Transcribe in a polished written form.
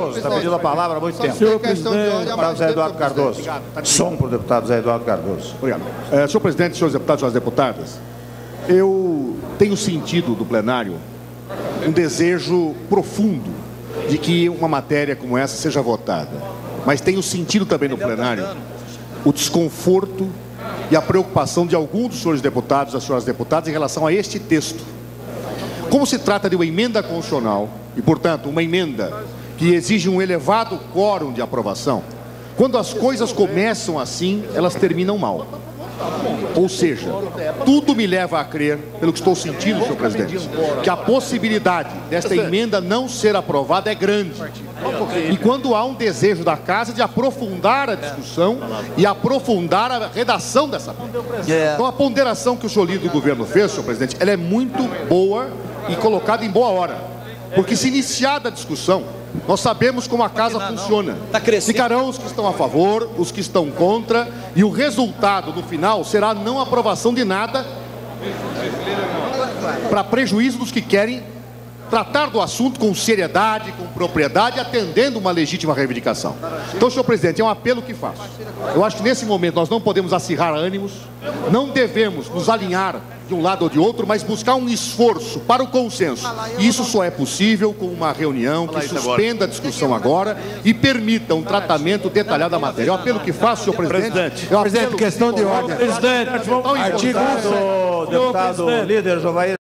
Está pedindo a palavra há muito tempo. Senhor presidente, Deputado Zé Eduardo Cardoso. Som para o deputado Zé Eduardo Cardoso. Obrigado. Senhor presidente, senhores deputados e senhoras deputadas, eu tenho sentido do plenário um desejo profundo de que uma matéria como essa seja votada. Mas tenho sentido também no plenário o desconforto e a preocupação de alguns dos senhores deputados e das senhoras deputadas em relação a este texto. Como se trata de uma emenda constitucional e, portanto, uma emenda que exige um elevado quórum de aprovação, quando as coisas começam assim, elas terminam mal. Ou seja, tudo me leva a crer, pelo que estou sentindo, senhor presidente, que a possibilidade desta emenda não ser aprovada é grande. E quando há um desejo da Casa de aprofundar a discussão e aprofundar a redação dessa emenda. Então, a ponderação que o senhor líder do governo fez, senhor presidente, ela é muito boa e colocada em boa hora. Porque se iniciada a discussão, nós sabemos como a casa funciona. Ficarão os que estão a favor, os que estão contra, e o resultado, no final, será a não aprovação de nada para prejuízo dos que querem tratar do assunto com seriedade, com propriedade, atendendo uma legítima reivindicação. Então, senhor presidente, é um apelo que faço. Eu acho que nesse momento nós não podemos acirrar ânimos, não devemos nos alinhar de um lado ou de outro, mas buscar um esforço para o consenso. E isso só é possível com uma reunião que suspenda a discussão agora e permita um tratamento detalhado da matéria. É um apelo que faço, senhor presidente. Presidente, questão de ordem. Presidente, artigo 1. Deputado líder Jovair.